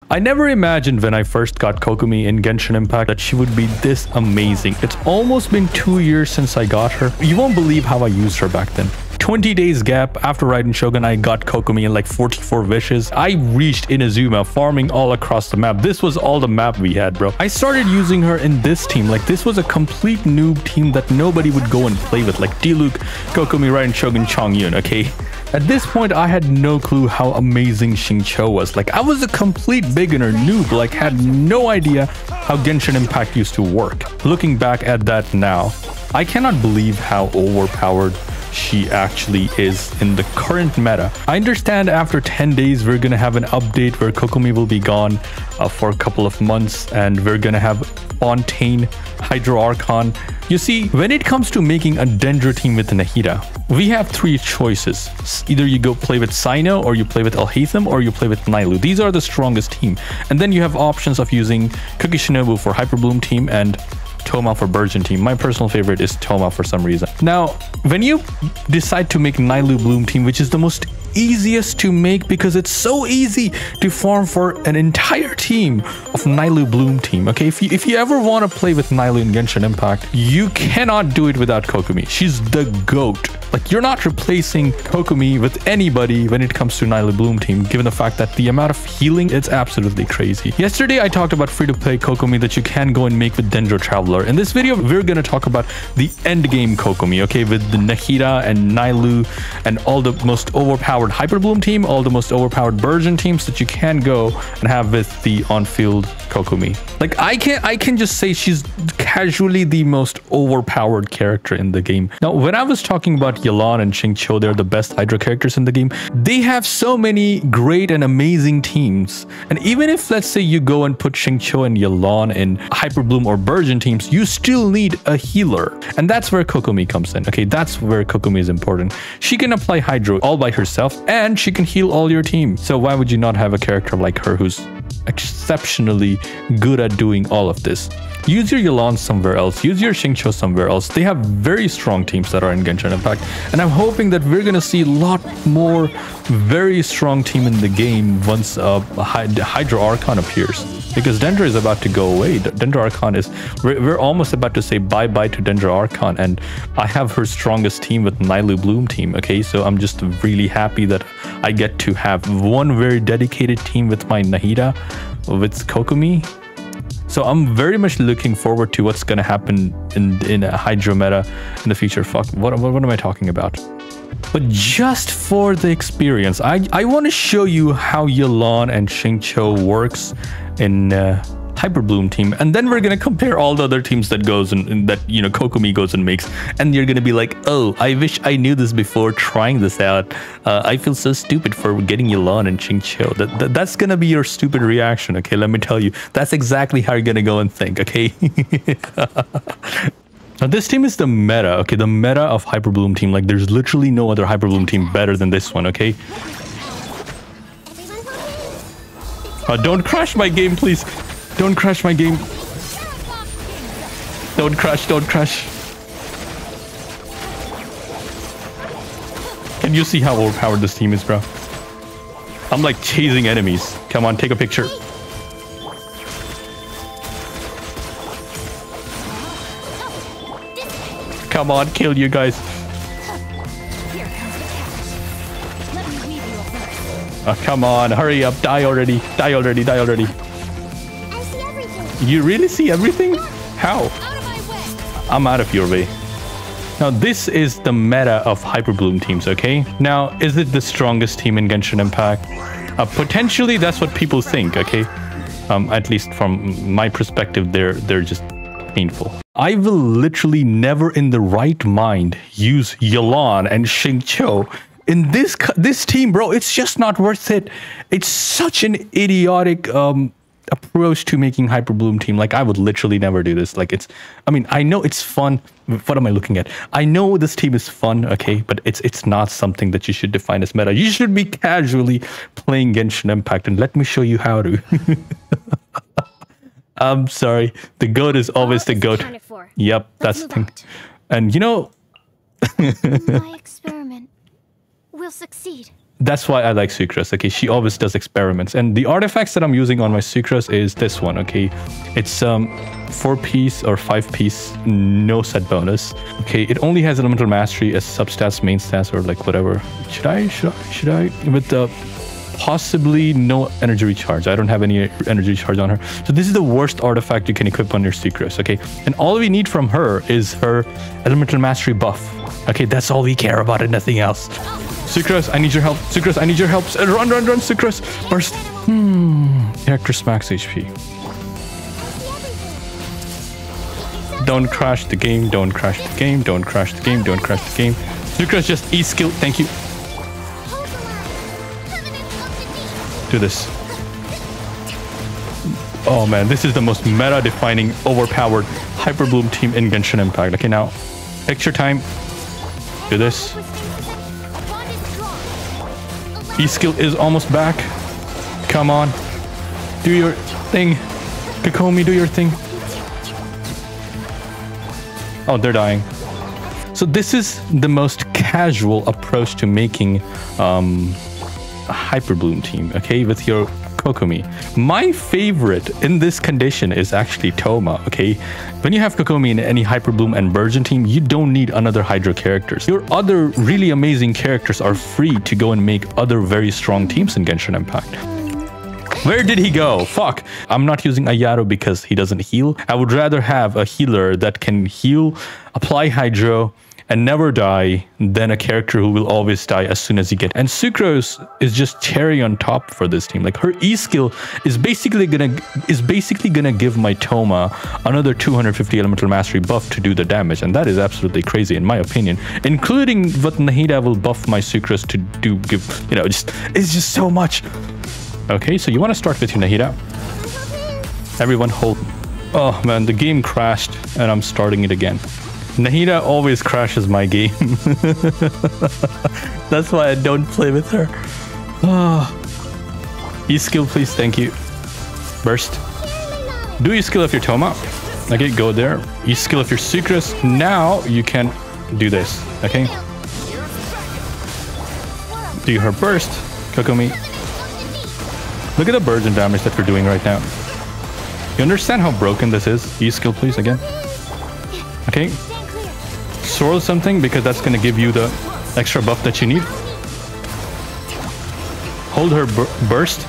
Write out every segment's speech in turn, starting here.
I never imagined when I first got Kokomi in Genshin Impact that she would be this amazing. It's almost been 2 years since I got her. You won't believe how I used her back then. 20 days gap after Raiden Shogun, I got Kokomi in like 44 wishes. I reached Inazuma, farming all across the map. This was all the map we had, bro. I started using her in this team. Like, this was a complete noob team that nobody would go and play with. Like Diluc, Kokomi, Raiden Shogun, Chongyun, okay? At this point, I had no clue how amazing Xingqiu was. Like, I was a complete beginner noob, like had no idea how Genshin Impact used to work. Looking back at that now, I cannot believe how overpowered she actually is in the current meta. I understand after 10 days we're gonna have an update where Kokomi will be gone for a couple of months, and we're gonna have Fontaine, Hydro Archon. You see, when it comes to making a Dendro team with Nahida, we have 3 choices. Either you go play with Sino, or you play with Alhaitham, or you play with Nailu. These are the strongest team. And then you have options of using Kuki Shinobu for Hyperbloom team and Thoma for Burgeon team. My personal favorite is Thoma for some reason. Now, when you decide to make Nailu Bloom team, which is the most easiest to make because it's so easy to farm for an entire team of Nailu Bloom team, okay? If you ever want to play with Nailu in Genshin Impact, you cannot do it without Kokomi. She's the GOAT. Like, you're not replacing Kokomi with anybody when it comes to Nailu Bloom team, given the fact that the amount of healing, it's absolutely crazy. Yesterday, I talked about free-to-play Kokomi that you can go and make with Dendro Traveler. In this video, we're going to talk about the end-game Kokomi, okay? With the Nahida and Nailu and all the most overpowered Hyperbloom team, all the most overpowered Burgeon teams that you can go and have with the on-field Kokomi. Like, I can just say she's casually the most overpowered character in the game. Now, when I was talking about Yelan and Xingqiu, they're the best Hydra characters in the game. They have so many great and amazing teams. And even if, let's say, you go and put Xingqiu and Yelan in Hyperbloom or Burgeon teams, you still need a healer. And that's where Kokomi comes in, okay? That's where Kokomi is important. She can apply Hydro all by herself, and she can heal all your team. So why would you not have a character like her who's exceptionally good at doing all of this? Use your Yelan somewhere else. Use your Xingqiu somewhere else. They have very strong teams that are in Genshin Impact. And I'm hoping that we're going to see a lot more very strong team in the game once Hydro Archon appears. Because Dendro is about to go away. Dendro Archon is... We're almost about to say bye-bye to Dendro Archon. And I have her strongest team with Nailu Bloom team, okay? So I'm just really happy that I get to have one very dedicated team with my Nahida, with Kokomi. So I'm very much looking forward to what's going to happen in a Hydro meta in the future. Fuck, what am I talking about? But just for the experience, I want to show you how Yelan and Xingqiu works in Hyperbloom team, and then we're gonna compare all the other teams that goes and that, you know, Kokomi goes and makes, and you're gonna be like, oh, I wish I knew this before trying this out. I feel so stupid for getting Yelan and Xingqiu. That's gonna be your stupid reaction, okay? Let me tell you, that's exactly how you're gonna go and think, okay? Now, this team is the meta, okay? The meta of Hyperbloom team. Like, there's literally no other Hyperbloom team better than this one, okay? Don't crash my game, please. Don't crash my game. Don't crash, don't crash. Can you see how overpowered this team is, bro? I'm like chasing enemies. Come on, take a picture. Come on, kill you guys. Oh, come on, hurry up. Die already. Die already. Die already. You really see everything? How? I'm out of your way. Now, this is the meta of Hyperbloom teams, okay? Now, is it the strongest team in Genshin Impact? Potentially, that's what people think, okay? At least from my perspective, they're just painful. I will literally never in the right mind use Yelan and Xingqiu in this team, bro. It's just not worth it. It's such an idiotic approach to making Hyperbloom team. Like, I would literally never do this. Like, I mean, I know it's fun. What am I looking at? I know this team is fun, okay, but it's not something that you should define as meta. You should be casually playing Genshin Impact, and let me show you how to. I'm sorry, the GOAT is always the GOAT. Yep, that's the thing. And you know, my experiment will succeed. That's why I like Sucrose. Okay, she always does experiments. And the artifacts that I'm using on my Sucrose is this one. Okay, it's 4-piece or 5-piece no set bonus. Okay, it only has elemental mastery as substats, main stats, or like whatever. Should I with the possibly no energy recharge? I don't have any energy recharge on her, so this is the worst artifact you can equip on your Sucrose. Okay, and all we need from her is her elemental mastery buff. Okay, that's all we care about and nothing else. Sucrose, I need your help. Sucrose, I need your help. Run, Sucrose. Burst. Character's max HP. Don't crash the game. Don't crash the game. Don't crash the game. Don't crash the game. Sucrose, just E skill. Thank you. Do this. Oh man, this is the most meta-defining, overpowered Hyperbloom team in Genshin Impact. Okay, now, picture time. Do this. E-skill is almost back. Come on. Do your thing. Kokomi, do your thing. Oh, they're dying. So this is the most casual approach to making a Hyperbloom team, okay, with your Kokomi. My favorite in this condition is actually Thoma, okay? When you have Kokomi in any Hyperbloom and Burgeon team, you don't need another Hydro characters. Your other really amazing characters are free to go and make other very strong teams in Genshin Impact. Where did he go? Fuck. I'm not using Ayaro because he doesn't heal. I would rather have a healer that can heal, apply Hydro, and never die than a character who will always die as soon as you get. And Sucrose is just cherry on top for this team. Like her E skill is basically gonna give my Thoma another 250 elemental mastery buff to do the damage, and that is absolutely crazy in my opinion. Including what Nahida will buff my Sucrose to give, you know, it's just so much. Okay, so you want to start with your Nahida. Everyone hold. Oh man, the game crashed and I'm starting it again. Nahida always crashes my game. That's why I don't play with her. E-skill, please. Thank you. Burst. Do E-skill of your Thoma. Okay, go there. E-skill of your Sucrose. Now you can do this. Okay. Do her burst. Kokomi. Look at the Burgeon damage that we're doing right now. You understand how broken this is? E-skill, please, again. Okay. Swirl something because that's going to give you the extra buff that you need. Hold her burst.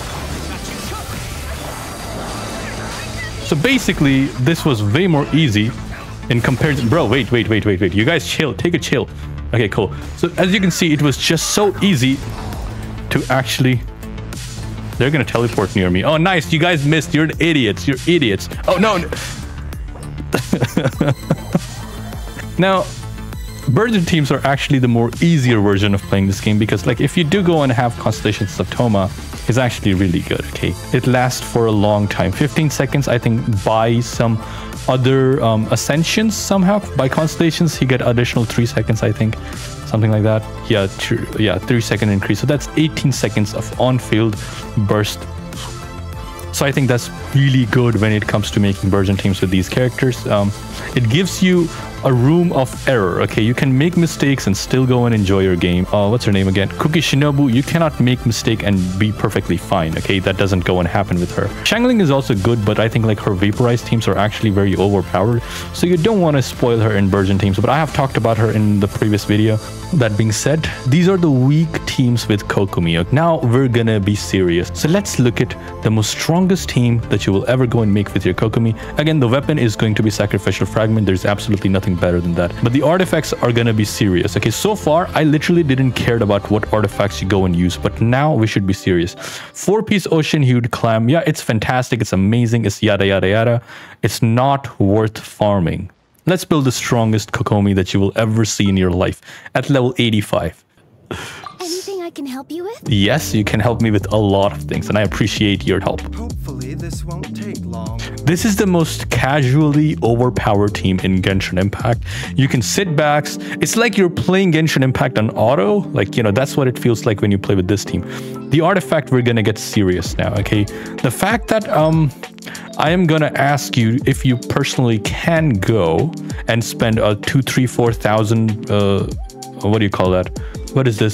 So basically, this was way more easy in comparison. Bro, wait. You guys chill. Take a chill. Okay, cool. So as you can see, it was just so easy to actually... They're going to teleport near me. Oh, nice. You guys missed. You're idiots. You're idiots. Oh, no. Now, Burgeon teams are actually the more easier version of playing this game because, like, if you do go and have Constellations of Thoma, it's actually really good, okay? It lasts for a long time. 15 seconds, I think, by some other ascensions somehow. By Constellations, you get additional 3 seconds, I think. Something like that. Yeah, 3-second increase. So that's 18 seconds of on-field burst. So I think that's really good when it comes to making Burgeon teams with these characters. It gives you a room of error, okay? You can make mistakes and still go and enjoy your game. What's her name again? Kuki Shinobu, you cannot make mistake and be perfectly fine, okay? That doesn't go and happen with her. Shangling is also good, but I think like her vaporized teams are actually very overpowered, so you don't want to spoil her in Burgeon teams, but I have talked about her in the previous video. That being said, these are the weak teams with Kokomi. Now we're gonna be serious. So let's look at the most strongest team that you will ever go and make with your Kokomi. Again, the weapon is going to be Sacrificial Fragment. There's absolutely nothing better than that. But the artifacts are gonna be serious. Okay, so far, I literally didn't care about what artifacts you go and use, but now we should be serious. 4-piece Ocean Hued Clam. Yeah, it's fantastic. It's amazing. It's yada, yada, yada. It's not worth farming. Let's build the strongest Kokomi that you will ever see in your life at level 85. Anything I can help you with? Yes, you can help me with a lot of things, and I appreciate your help. Hopefully this won't take long. This is the most casually overpowered team in Genshin Impact. You can sit back. It's like you're playing Genshin Impact on auto. Like, you know, that's what it feels like when you play with this team. The artifact, we're gonna get serious now, okay? The fact that I am gonna ask you if you personally can go and spend a 2,000, 3,000, 4,000 what do you call that? What is this?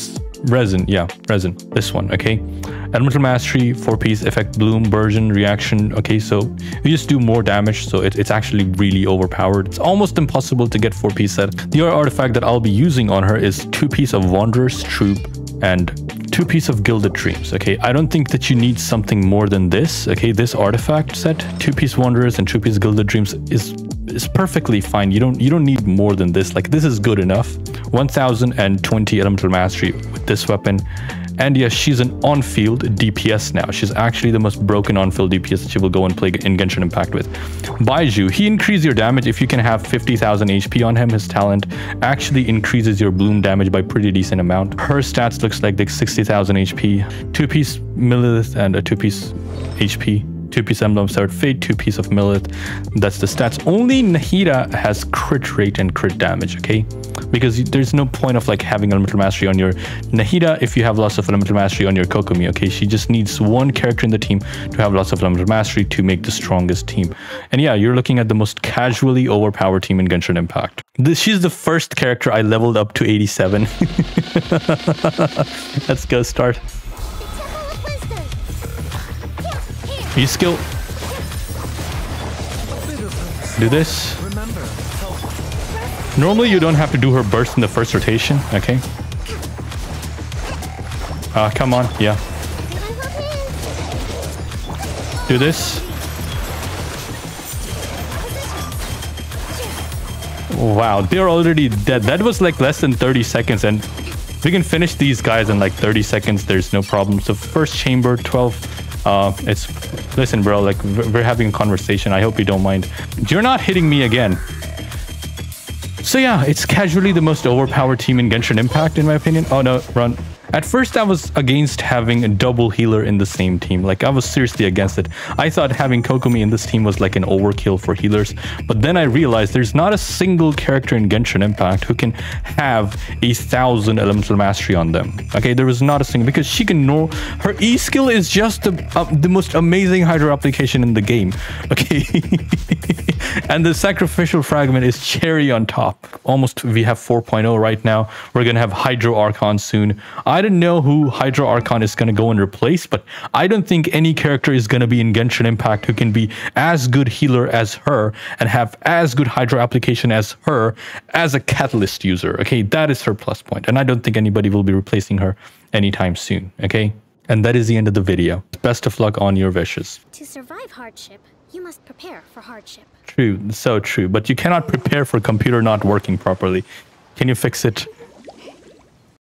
Resin, yeah, Resin. This one, okay? Elemental Mastery, 4-piece, Effect Bloom, Burgeon, Reaction. Okay, so you just do more damage, so it's actually really overpowered. It's almost impossible to get 4-piece set. The other artifact that I'll be using on her is 2-piece of Wanderer's Troop and 2-piece of Gilded Dreams. Okay, I don't think that you need something more than this. Okay, this artifact set, 2-piece Wanderers and 2-piece Gilded Dreams is perfectly fine. You don't need more than this. Like, this is good enough. 1020 Elemental Mastery with this weapon. And yes, she's an on-field DPS now. She's actually the most broken on-field DPS that you will go and play in Genshin Impact with. Baiju, he increases your damage if you can have 50,000 HP on him. His talent actually increases your bloom damage by pretty decent amount. Her stats looks like 60,000 HP, 2-piece Millith and a 2-piece HP. 2-piece Emblem of Severed Fate, 2-piece of Millith. That's the stats. Only Nahida has crit rate and crit damage, okay? Because there's no point of like having Elemental Mastery on your Nahida if you have lots of Elemental Mastery on your Kokomi, okay? She just needs one character in the team to have lots of Elemental Mastery to make the strongest team. And yeah, you're looking at the most casually overpowered team in Genshin Impact. She's the first character I leveled up to 87. Let's go start. You skill. Do this. Normally you don't have to do her burst in the first rotation, okay? Come on, yeah. Do this. Wow, they're already dead. That was like less than 30 seconds, and we can finish these guys in like 30 seconds. There's no problem. So first chamber, 12. Listen, bro, like we're having a conversation. I hope you don't mind. You're not hitting me again. So yeah, it's casually the most overpowered team in Genshin Impact, in my opinion. Oh no, run. At first, I was against having a double healer in the same team. Like, I was seriously against it. I thought having Kokomi in this team was like an overkill for healers. But then I realized there's not a single character in Genshin Impact who can have 1,000 Elemental Mastery on them. Okay, there was not a single, because she can know her E skill is just the most amazing Hydro application in the game. Okay, and the Sacrificial Fragment is cherry on top. Almost, we have 4.0 right now. We're gonna have Hydro Archon soon. I don't know who Hydro Archon is going to go and replace, but I don't think any character is going to be in Genshin Impact who can be as good healer as her and have as good Hydro application as her as a catalyst user. Okay, that is her plus point, and I don't think anybody will be replacing her anytime soon. Okay, and that is the end of the video. Best of luck on your wishes. To survive hardship, you must prepare for hardship. True, so true, but you cannot prepare for computer not working properly. Can you fix it?